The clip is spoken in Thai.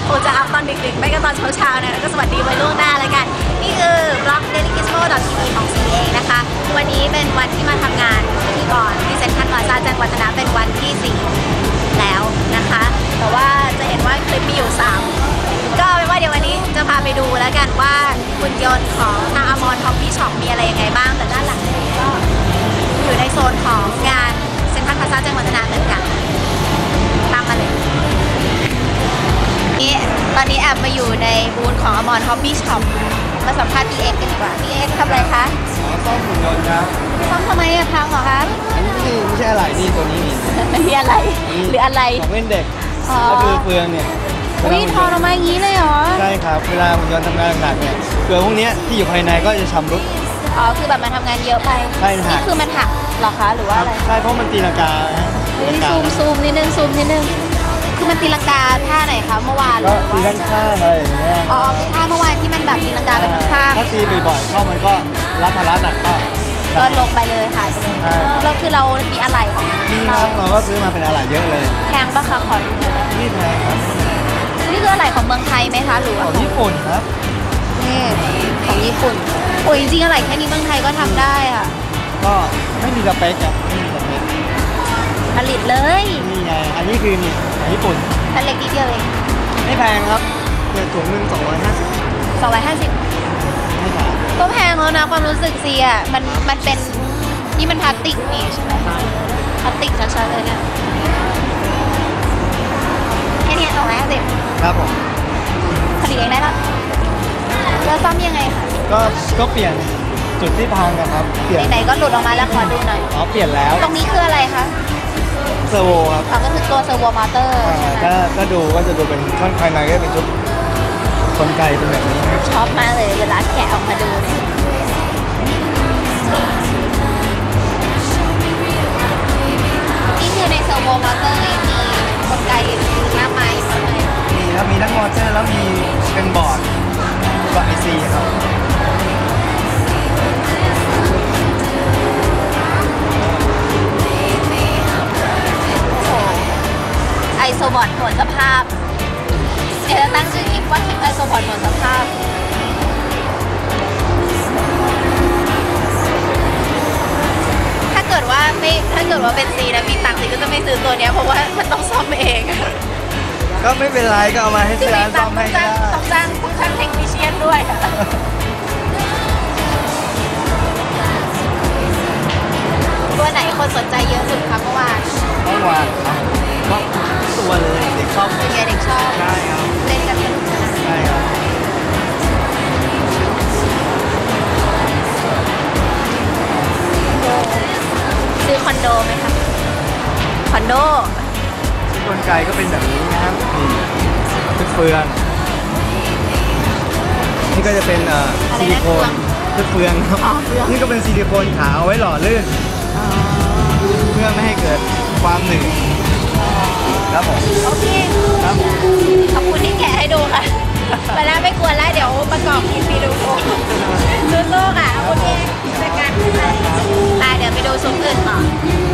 โอจะอัพตอนดึกๆไม่ก็ตอนเช้าๆนะแล้วก็สวัสดีไว้ล่วงหน้าแล้วกันนี่คือบล็อก dailygizmo.tv ของซีเองนะคะวันนี้เป็นวันที่มาทำงานพิธีกรที่เซ็นทรัลพลาซ่าแจ้งวัฒนะเป็นวันที่4แล้วนะคะแต่ว่าจะเห็นว่าคลิปมีอยู่3ก็เป็นว่าเดี๋ยววันนี้จะพาไปดูแล้วกันว่าหุ่นยนต์ของทางอมรฮอปปี้ช็อปมีอะไรยังไงบ้างแต่ด้านหลังนี้ก็อยู่ในโซนของงานเซ็นทรัลพลาซ่าแจ้งวัฒนะเหมือนกันตามมาเลยตอนนี้แอบมาอยู่ในบูธของอมรฮอปปี้ช็อปมาสัมภาษณ์พี่เอ็กซ์กันดีกว่าพี่เอ็กซ์ทำอะไรคะซ่อมหุ่นยนต์ครับซ่อมทำไมอะพังเหรอคะอันนี้ไม่ใช่อะไรนี่ตัวนี้มันมีอะไรหรืออะไรของเล่นเด็กก็คือเฟืองเนี่ยวิ่งทอออกมาอย่างนี้เลยเหรอใช่ครับเวลาหุ่นยนต์ทำงานหนักเนี่ยเฟืองพวกนี้ที่อยู่ภายในก็จะชำรุดอ๋อคือแบบมันทำงานเยอะไปใช่นี่คือมันหักหรอคะหรือว่าอะไรใช่เพราะมันตีลังกาซูมนิดนึงคือมันตีลังกาท่าไหนคะเมื่อวานก็ตีข้างอะไรอย่างเงี้ยอ๋อท่าเมื่อวานที่มันแบบตีลังกาเป็นข้างถ้าตีบ่อยๆเข้ามันก็รับภาระหนักก็ลงไปเลยหายไปเลยแล้วคือเรามีอะไรของเราก็ซื้อมาเป็นอะไรเยอะเลยแพงปะคะขอดูนี่แพงครับนี่คืออะไรของเมืองไทยไหมคะหรือว่าของญี่ปุ่นครับนี่ของญี่ปุ่นโอ้ยจริงๆอะไรแค่นี้เมืองไทยก็ทำได้ค่ะก็ไม่มีสเปคอะไม่มีสเปคผลิตเลยนี่ไงอันนี้คือนี่ของญี่ปุ่นอันเล็กนิดเดียวเองไม่แพงครับเกิดถุงนึง250ไม่แพงก็แพงแล้วนะความรู้สึกซีอ่ะมันเป็นนี่มันพลาสติกนี่ใช่ไหมพลาสติกชัดๆเลยเนี่ยแค่นี้250 ครับผมผลิตเองได้แล้วแล้วซ่อมยังไงคะก็เปลี่ยนจุดที่พังนะครับเปลี่ยนไหนๆก็หลุดออกมาแล้วขอดูหน่อยอ๋อเปลี่ยนแล้วตรงนี้คืออะไรคะเซอร์โวครับก็คือตัวเซอร์โวมอเตอร์ก็ดูก็จะดูเป็นข้างภายในก็เป็นชุดกลไกเป็นแบบนี้ชอบมากเลยเวลาแกะออกมาดูเนี่ยนี่คือในเซอร์โวมอเตอร์มีกลไกมากมายเลยมีครับมีทั้งมอเตอร์แล้วมีเป็นบอร์ดกับไอซีครับไอโซบอร์ดหมดสภาพเดี๋ยวตั้งชื่อคลิปว่าคลิปไอโซบอร์ดหมดสภาพถ้าเกิดว่าเป็นซีนะมีตังค์ซีก็จะไม่ซื้อตัวเนี้ยเพราะว่ามันต้องซ่อมเองก็ไม่เป็นไรก็เอามาให้ร้านซ่อมให้ได้ต้องจ้างเทคนิเชียนด้วยตัวไหนคนสนใจเยอะสุดคะเมื่อวานก็ตัวเลยเด็กชอบเด็กชอบใช่ครับเล่นกันสนุกสนานใช่ครับซื้อคอนโดไหมคะคอนโดกลไกก็เป็นแบบนี้นะครับนี่เฟืองนี่ก็จะเป็นซิลิโคนเฟืองครับนี่ก็เป็นซิลิโคนขาวเอาไว้หล่อลื่นเพื่อไม่ให้เกิดความหนืดครับผมโอเคครับขอบคุณที่แกะให้ดูค่ะไปแล้วไม่กวนแล้วเดี๋ยวประกอบคลิปวิดีโอสู้ๆค่ะโอเคจัดการไปเดี๋ยวไปดูซุ้มอื่นต่อ